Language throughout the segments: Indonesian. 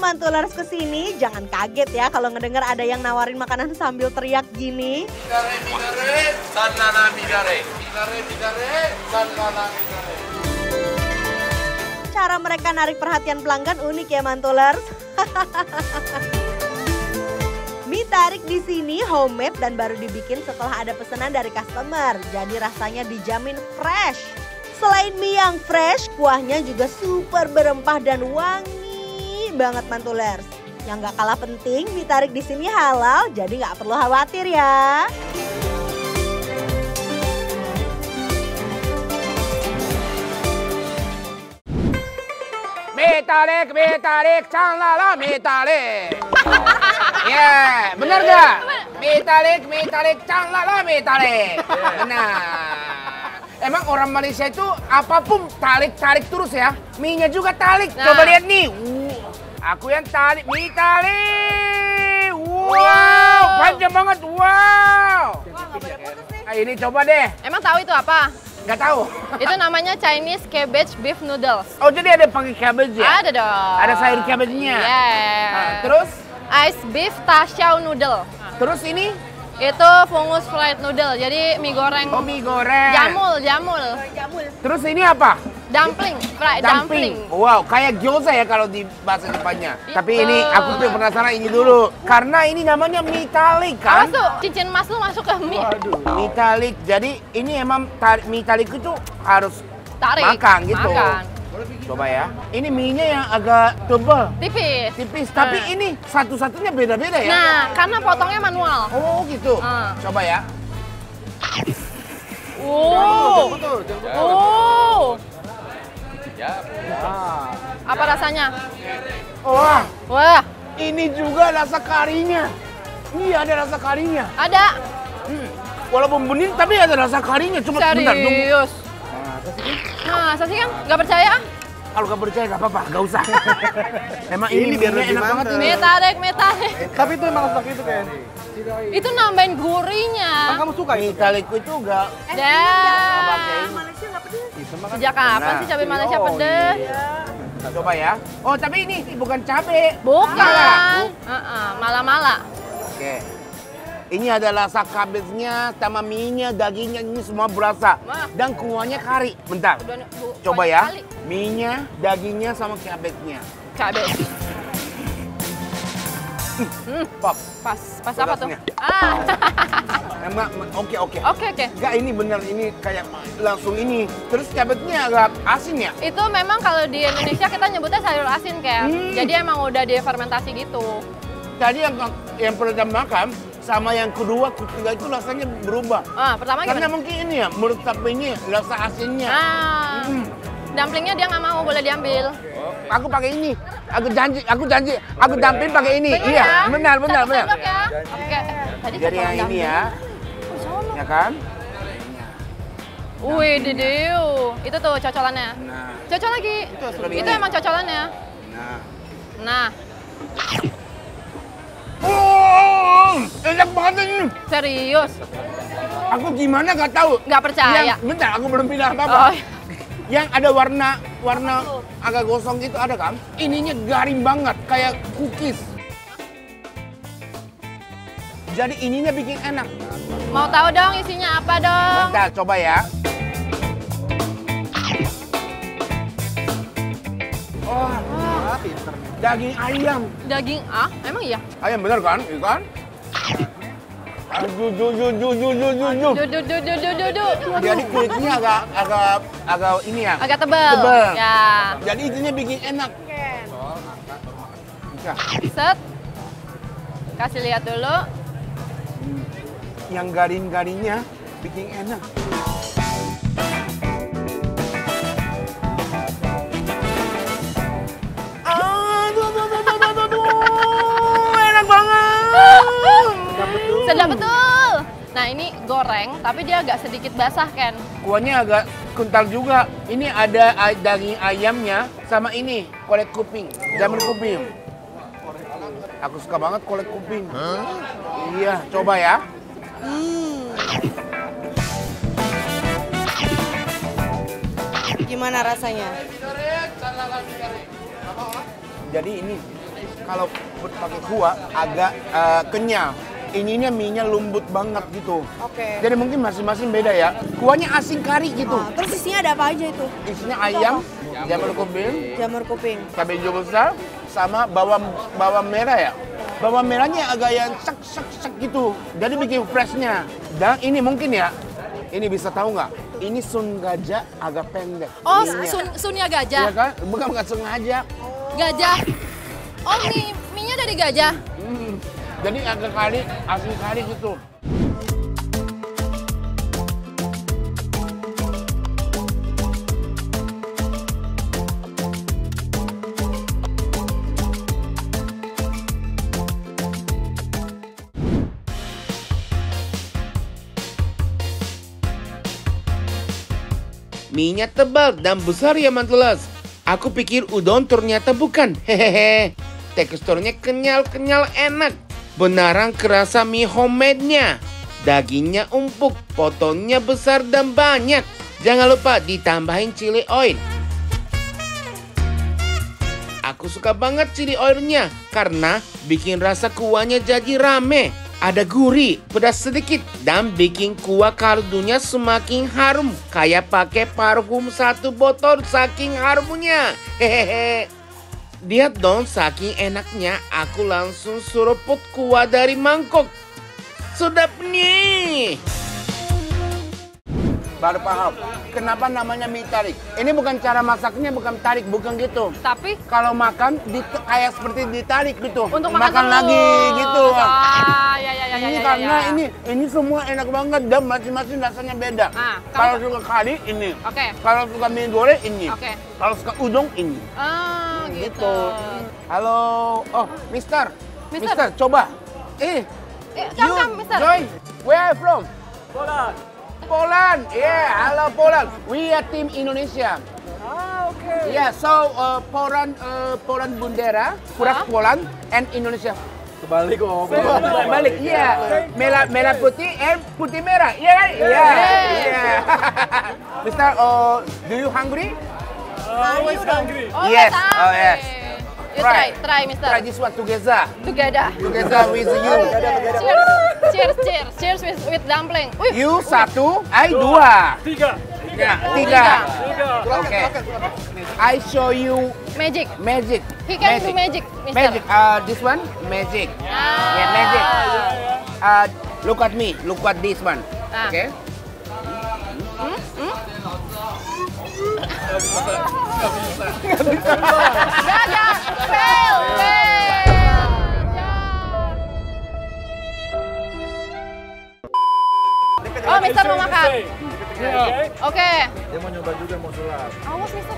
Mantulers kesini, jangan kaget ya kalau ngedengar ada yang nawarin makanan sambil teriak gini. Midare, midare, sanana midare. Midare, midare, sanana midare. Cara mereka narik perhatian pelanggan unik ya Mantulers. Mie tarik di sini homemade dan baru dibikin setelah ada pesanan dari customer. Jadi rasanya dijamin fresh. Selain mie yang fresh, kuahnya juga super berempah dan wangi banget Mantulers. Yang gak kalah penting, mie tarik di sini halal, jadi gak perlu khawatir ya. Mie tarik, calala mie tarik. Ya, benar gak? Mie tarik, calala mie tarik. Benar. Emang orang Malaysia itu apapun tarik terus ya. Mie-nya juga tarik. Nah. Coba lihat nih. Aku yang tarik, mie tarik. Wow, panjang banget. Wow. Nah, ini coba deh. Emang tahu itu apa? Nggak tahu. Itu namanya Chinese cabbage beef noodles. Oh, jadi ada pakai cabbage ya? Ada dong. Ada sayur cabbage-nya. Yeah. Nah, terus? Ice beef tashao noodle. Terus ini? Itu fungus fried noodle. Jadi mie goreng. Oh, mie goreng. Jamul. Terus ini apa? Dumpling, fried dumpling. Wow, kayak gyoza ya kalau di bahasa Jepangnya. Itu. Tapi ini aku tuh penasaran ini dulu. Karena ini namanya mie talik kan? Awas tuh, cincin emas lu masuk ke mie. Mie talik. Jadi ini emang mie talik itu harus Tarik. makan gitu. Makan. Coba ya. Ini mie-nya yang agak tebal. Tipis. Tapi ini satu-satunya beda-beda ya? Nah, karena potongnya manual. Oh gitu. Coba ya. Betul. Apa rasanya? Wah, Ini juga rasa karinya. Iya, ada rasa karinya. ada. Walaupun bening tapi ada rasa karinya. Cuma bentar tunggu. Serius. Masa sih kan? Gak percaya? Kalau nggak percaya nggak apa-apa, nggak usah. Emang ini biar enak banget ini. Mie tarik. Tapi itu emang seperti itu kan? Itu nambahin gurihnya. Kan kamu suka Mie itu? talikku itu nggak Dah. pakai ini. Sejak kapan sih cabai Malaysia pedes? Coba ya. Oh tapi ini bukan cabai. Bukan. Mala-mala. Oke. Ini ada rasa kabesnya, sama mie-nya, dagingnya, ini semua berasa. Wah. Dan kuahnya kari. Bentar. Coba ya. Mie-nya, dagingnya, sama kabesnya. Cabai. Pop. Pas apa tuh? Pedasnya. Ah. Oke. Oke. Enggak, ini bener, ini kayak langsung ini. Terus kabesnya agak asin ya? Itu memang kalau di Indonesia kita nyebutnya sayur asin kan. Jadi emang udah difermentasi gitu. Tadi yang pertama makan, sama yang kedua, ketiga itu rasanya berubah. Pertama Karena gimana? mungkin ini ya, menurut ini rasa asinnya. Dumplingnya dia nggak mau, boleh diambil. Aku pakai ini. Aku janji. Aku dumpling pakai ini. Bener Iya, ya? benar. Satu sendok ya. Oke. Tadi Jadi yang ini ya. Ya kan? Wih, Didiu. Itu tuh cocolannya. Nah. Cocol lagi. Itu emang cocolannya. Nah, Enak banget ini. serius. Aku gimana nggak tahu. Nggak percaya. Bentar, aku belum bilang apa-apa. Oh, Yang ada warna agak gosong itu ada kan? Ininya garing banget, kayak cookies. Jadi ininya bikin enak. mau tahu dong isinya apa dong? Bentar, coba ya. Oh, Pinter. daging ayam. Daging emang iya? Ayam bener kan? Iya kan? Aduh. Jadi kulitnya agak ini ya. Agak tebal. Tebal. Ya. Jadi itunya bikin enak. Bisa. Set. Kasih lihat dulu. Yang garing-garingnya bikin enak. Enak banget. Sedap betul. Nah ini goreng, tapi dia agak sedikit basah Ken. Kuahnya agak kental juga. Ini ada daging ayamnya sama ini kolak kuping, jamur kuping. Aku suka banget kolak kuping. Iya, coba ya. Gimana rasanya? Jadi ini kalau pakai kuah agak kenyal. Ininya mie-nya lembut banget gitu. Oke. Jadi mungkin masing-masing beda ya. Kuahnya asin kari gitu. Terus isinya ada apa aja itu? Isinya ayam, jamur kuping, Jamur kuping. cabai hijau besar, sama bawang merah ya. Bawang merahnya agak yang sek gitu. Jadi bikin freshnya. Dan ini mungkin ya, ini bisa tahu nggak? Ini sun gajah agak pendek. Oh, mie-nya. sunnya gajah. Iya kan? Bukan sengaja. Gajah. Oh, mie-nya dari gajah. Jadi agak kari, asin kari gitu. Mie-nya tebal dan besar ya Mantulas. Aku pikir udon ternyata bukan. Hehehe. Teksturnya kenyal-kenyal enak. Benaran kerasa mie homemade-nya. Dagingnya empuk, potongnya besar dan banyak. Jangan lupa ditambahin chili oil. Aku suka banget chili oilnya karena bikin rasa kuahnya jadi rame. Ada gurih, pedas sedikit, dan bikin kuah kaldunya semakin harum. Kayak pakai parfum 1 botol saking harumnya. Hehehe. Lihat dong, saking enaknya aku langsung seruput kuah dari mangkok. Sedap nih. Baru paham kenapa namanya mie tarik. Ini bukan cara masaknya, bukan tarik, bukan gitu. Tapi Kalau makan kayak seperti ditarik gitu. untuk makan lagi gitu. Ya. Ini karena ini semua enak banget dan masing-masing rasanya beda. Kalau suka kari ini. Oke. Kalau suka mie goreng ini. Oke. Kalau suka udon ini. Ah, gitu. Halo. Oh, Mister. Mister. Mister, coba. Come, Mister. Joy. Where are you from? Poland. Poland. Yeah, halo Poland. We are team Indonesia. Okay. Yeah, so Poland Bendera, Poland and Indonesia. Kebalik kok. Balik, iya. Merah putih, putih merah, iya kan? Iya. Mister, do you hungry? Always hungry. Oh, Yes. yes. Oh, yes. You Try. try, Mister. Try this one together. Together. Together with you. Cheers with dumpling. Wih. You 1, I 2. 3. Ya, 3. Tiga. Oke. I show you Magic. magic. He can do magic, Mister. Magic. This one, magic. Yeah, magic. Look at me. Look at this one. Okay. Gagal. Fail. Oh, Mister mau makan. Oke. Dia mau nyoba juga mau sulap. Awas, Mister.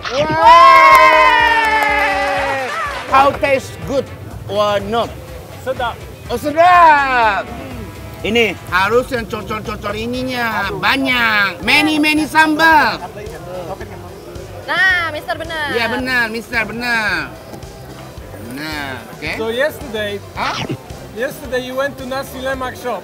How taste good or not? Sedap. Oh sedap. Ini harus yang cocol-cocol ininya banyak. Many sambal. Nah, Mister benar. Ya benar, Mister benar. Nah, oke. So yesterday you went to nasi lemak shop.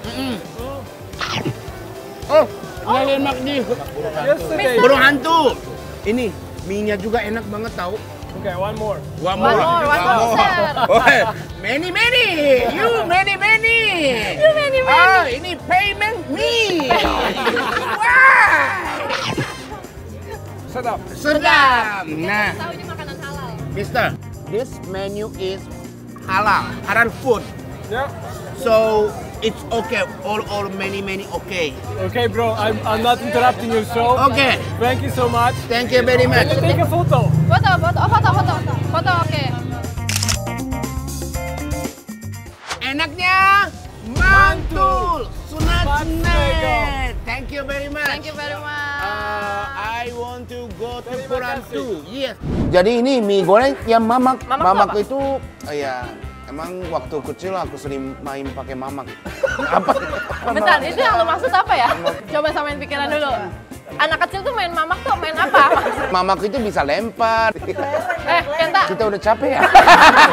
Oh, lemak di Yesterday. burung hantu. Ini mie-nya juga enak banget tahu. Okay, one more. One more, Mister. Oh, many. You many. You many. Ah, ini payment me. Wah. Sedap. Sedap. Nah, Tahu ini makanan halal. Mister, this menu is halal food. Yeah. So it's okay. All many okay. Okay, bro. I'm not interrupting your show. Okay. Thank you so much. Thank you very much. Take a photo. Foto, oke. Enaknya mantul, sunat. Thank you very much. Thank you very much. I want to go to Poland too. Yes. Jadi ini mie goreng yang mamak. Mamak itu ya emang waktu kecil aku sering main pakai mamak. Apa? Bentar, itu yang lu maksud apa ya? Coba samain pikiran dulu. Anak kecil tuh main mamak tuh main apa? Mamak itu bisa lempar. Kenta. Kita udah capek ya.